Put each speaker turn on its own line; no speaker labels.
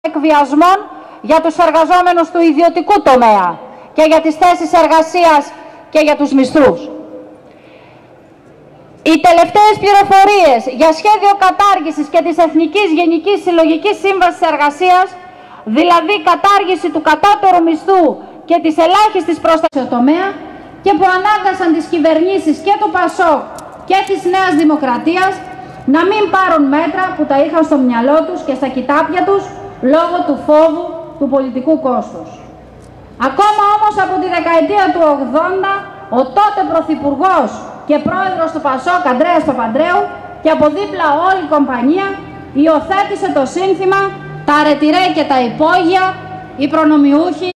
εκβιασμών για τους εργαζόμενους του ιδιωτικού τομέα και για τις θέσεις εργασίας και για τους μισθούς. Οι τελευταίες πληροφορίες για σχέδιο κατάργησης και της Εθνικής Γενικής Συλλογικής Σύμβασης Εργασίας, δηλαδή κατάργηση του κατώτερου μισθού και της ελάχιστης προστασίας στο τομέα, και που ανάγκασαν τις κυβερνήσεις και του ΠΑΣΟΚ και της Νέας Δημοκρατίας να μην πάρουν μέτρα που τα είχαν στο μυαλό τους και στα κοιτάπια τους λόγω του φόβου του πολιτικού κόστους. Ακόμα όμως από τη δεκαετία του 80, ο τότε Πρωθυπουργός και πρόεδρος του ΠΑΣΟΚ Ανδρέας Παπανδρέου και από δίπλα όλη η κομπανία υιοθέτησε το σύνθημα «Τα ρετυρέ και τα υπόγεια, οι προνομιούχοι